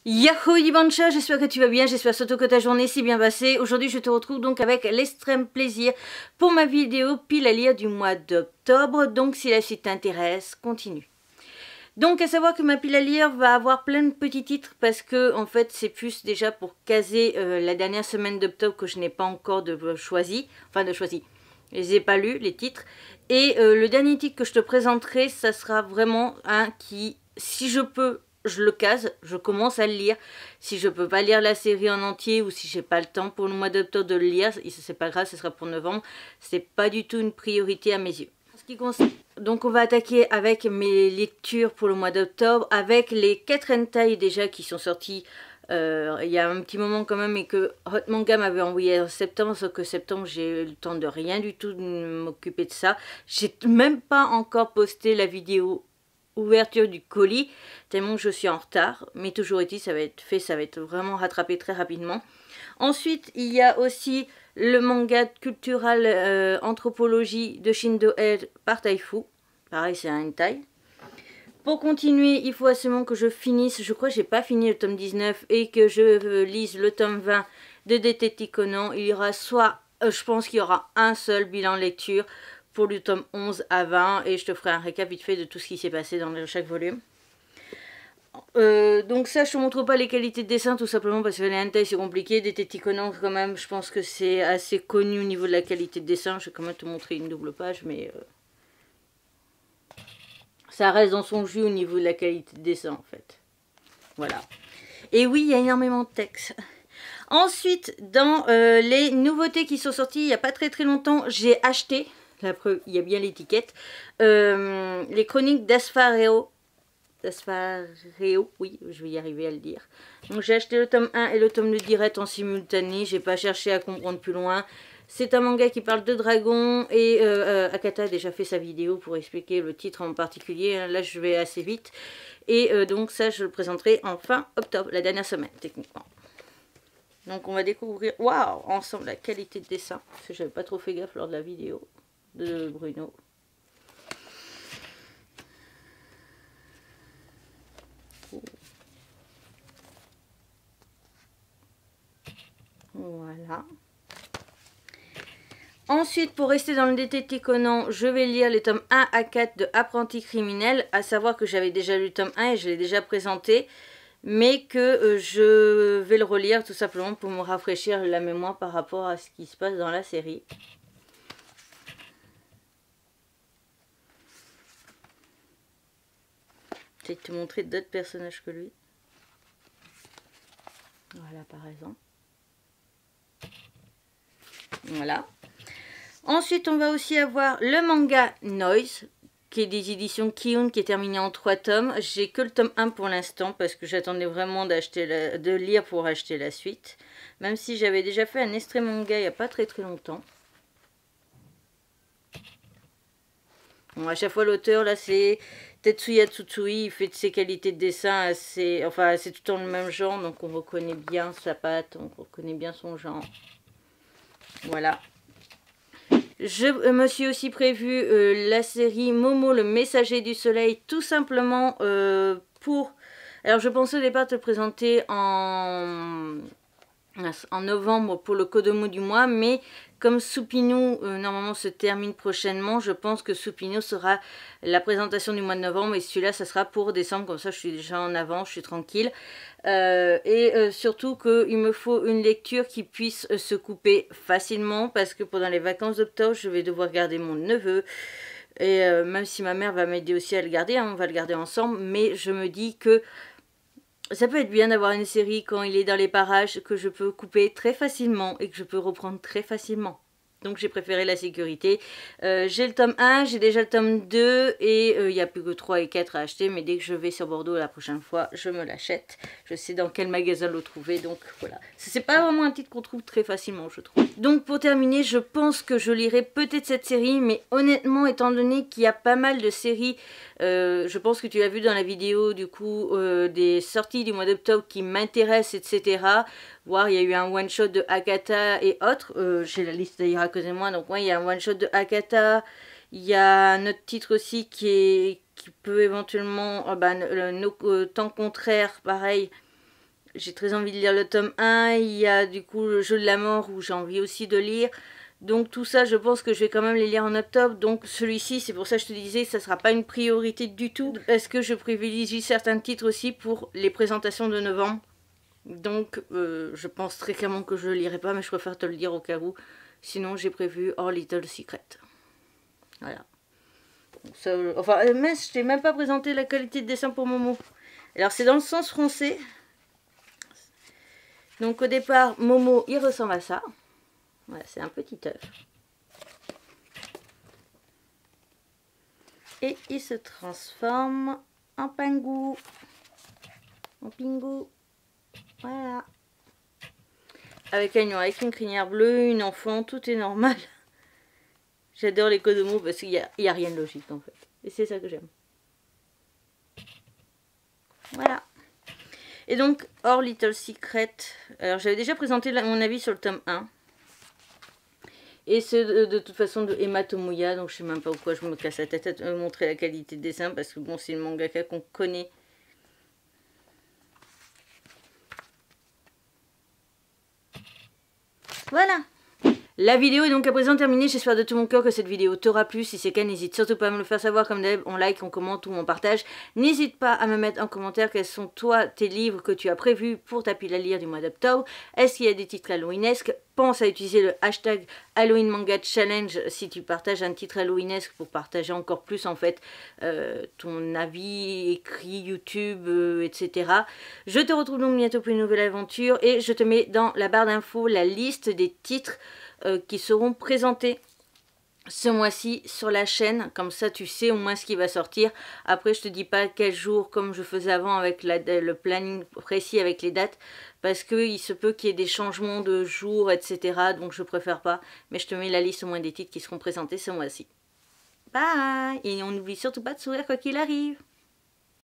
Yahoo Ibancha, j'espère que tu vas bien, j'espère surtout que ta journée s'est bien passée. Aujourd'hui je te retrouve donc avec l'extrême plaisir pour ma vidéo pile à lire du mois d'octobre. Donc si la suite t'intéresse, continue. Donc à savoir que ma pile à lire va avoir plein de petits titres parce que en fait c'est plus déjà pour caser la dernière semaine d'octobre que je n'ai pas encore choisi. Je les ai pas lus les titres. Et le dernier titre que je te présenterai, ça sera vraiment un qui, si je peux, je le case, je commence à le lire. Si je peux pas lire la série en entier ou si j'ai pas le temps pour le mois d'octobre de le lire, c'est pas grave, ce sera pour novembre. C'est pas du tout une priorité à mes yeux. Donc on va attaquer avec mes lectures pour le mois d'octobre, avec les 4 hentai déjà qui sont sortis il y a un petit moment quand même et que Hot Manga m'avait envoyé en septembre, sauf que septembre j'ai eu le temps de rien du tout de m'occuper de ça. J'ai même pas encore posté la vidéo ouverture du colis, tellement que je suis en retard, mais toujours est-il, ça va être fait, ça va être vraiment rattrapé très rapidement. Ensuite, il y a aussi le manga cultural anthropologie de Shindo Head par Taifu. Pareil, c'est un hentai. Pour continuer, il faut absolument que je finisse, je crois que j'ai pas fini le tome 19 et que je lise le tome 20 de Détective Conan. Il y aura soit, je pense qu'il y aura un seul bilan lecture pour le tome 11 à 20 et je te ferai un récap vite fait de tout ce qui s'est passé dans chaque volume. Donc ça, je te montre pas les qualités de dessin tout simplement parce que les hentai c'est compliqué. Détective Conan quand même, je pense que c'est assez connu au niveau de la qualité de dessin. Je vais quand même te montrer une double page, mais ça reste dans son jus au niveau de la qualité de dessin en fait. Voilà. Et oui, il y a énormément de texte. Ensuite, dans les nouveautés qui sont sorties il n'y a pas très longtemps, j'ai acheté, la preuve, il y a bien l'étiquette, les chroniques d'Asfareo. Oui, je vais y arriver à le dire. Donc j'ai acheté le tome 1 et le tome de direct en simultané, j'ai pas cherché à comprendre plus loin. C'est un manga qui parle de dragons et Akata a déjà fait sa vidéo pour expliquer le titre en particulier. Là je vais assez vite. Et donc ça je le présenterai en fin octobre, la dernière semaine techniquement. Donc on va découvrir, waouh, ensemble la qualité de dessin. Parce que j'avais pas trop fait gaffe lors de la vidéo de Bruno. Voilà. Ensuite, pour rester dans le Détective Conan, je vais lire les tomes 1 à 4 de Apprenti criminel. À savoir que j'avais déjà lu le tome 1 et je l'ai déjà présenté. Mais que je vais le relire tout simplement pour me rafraîchir la mémoire par rapport à ce qui se passe dans la série. Je vais te montrer d'autres personnages que lui. Voilà par exemple. Voilà. Ensuite, on va aussi avoir le manga Noise, qui est des éditions Kiun, qui est terminé en 3 tomes. J'ai que le tome 1 pour l'instant, parce que j'attendais vraiment de lire pour acheter la suite. Même si j'avais déjà fait un extrait manga il n'y a pas très longtemps. Bon, à chaque fois, l'auteur, là, c'est Tetsuya Tsutsui. Il fait de ses qualités de dessin assez... Enfin, c'est tout dans le même genre, donc on reconnaît bien sa patte, on reconnaît bien son genre. Voilà. Je me suis aussi prévu la série Momo le messager du soleil, tout simplement pour... Alors je pensais au départ te le présenter en novembre pour le Kodomo du mois, mais comme Supino normalement se termine prochainement, je pense que Supino sera la présentation du mois de novembre et celui-là ça sera pour décembre, comme ça je suis déjà en avant, je suis tranquille. Surtout qu'il me faut une lecture qui puisse se couper facilement parce que pendant les vacances d'octobre je vais devoir garder mon neveu. Et même si ma mère va m'aider aussi à le garder, hein, on va le garder ensemble, mais je me dis que ça peut être bien d'avoir une série quand il est dans les parages que je peux couper très facilement et que je peux reprendre très facilement. Donc j'ai préféré la sécurité. J'ai le tome 1, j'ai déjà le tome 2 et il n'y a plus que 3 et 4 à acheter. Mais dès que je vais sur Bordeaux la prochaine fois, je me l'achète. Je sais dans quel magasin le trouver. Donc voilà. C'est pas vraiment un titre qu'on trouve très facilement, je trouve. Donc pour terminer, je pense que je lirai peut-être cette série. Mais honnêtement, étant donné qu'il y a pas mal de séries, je pense que tu as vu dans la vidéo du coup des sorties du mois d'octobre qui m'intéressent, etc. Voir, il y a eu un one-shot de Akata et autres. J'ai la liste d'ailleurs à côté de moi. Donc, ouais, il y a un one-shot de Akata. Il y a un autre titre aussi qui peut éventuellement... Temps contraire, pareil. j'ai très envie de lire le tome 1. Il y a du coup le jeu de la mort où j'ai envie aussi de lire. Donc tout ça, je pense que je vais quand même les lire en octobre. Donc celui-ci, c'est pour ça que je te disais, ça ne sera pas une priorité du tout. Parce que je privilégie certains titres aussi pour les présentations de novembre. Donc je pense très clairement que je ne le lirai pas, mais je préfère te le dire au cas où. Sinon, j'ai prévu Our Little Secret. Voilà. Ça, enfin, mince, je t'ai même pas présenté la qualité de dessin pour Momo. Alors c'est dans le sens français. Donc au départ, Momo, il ressemble à ça. Voilà, c'est un petit œuf. Et il se transforme en pingou. En pingou. Voilà. Avec avec une crinière bleue, une enfant, tout est normal. J'adore les Kodomo parce qu'il n'y a rien de logique en fait. Et c'est ça que j'aime. Voilà. Et donc, Our Little Secret. Alors j'avais déjà présenté mon avis sur le tome 1. Et c'est de toute façon de Emma Tomoya, donc je sais même pas pourquoi je me casse la tête à montrer la qualité de dessin, parce que bon, c'est une mangaka qu'on connaît. Voilà. La vidéo est donc à présent terminée, j'espère de tout mon cœur que cette vidéo t'aura plu. Si c'est le cas, n'hésite surtout pas à me le faire savoir comme d'hab, on like, on commente ou on partage. N'hésite pas à me mettre en commentaire quels sont toi tes livres que tu as prévus pour ta pile à lire du mois d'octobre. Est-ce qu'il y a des titres halloweenesques? Pense à utiliser le hashtag Halloween Manga Challenge si tu partages un titre halloweenesque pour partager encore plus en fait ton avis, écrit, YouTube, etc. Je te retrouve donc bientôt pour une nouvelle aventure et je te mets dans la barre d'infos la liste des titres qui seront présentés ce mois-ci sur la chaîne, comme ça tu sais au moins ce qui va sortir. Après je te dis pas quel jour comme je faisais avant avec le planning précis avec les dates, parce qu'il se peut qu'il y ait des changements de jours, etc. Donc je préfère pas, mais je te mets la liste au moins des titres qui seront présentés ce mois-ci. Bye. Et on n'oublie surtout pas de sourire quoi qu'il arrive.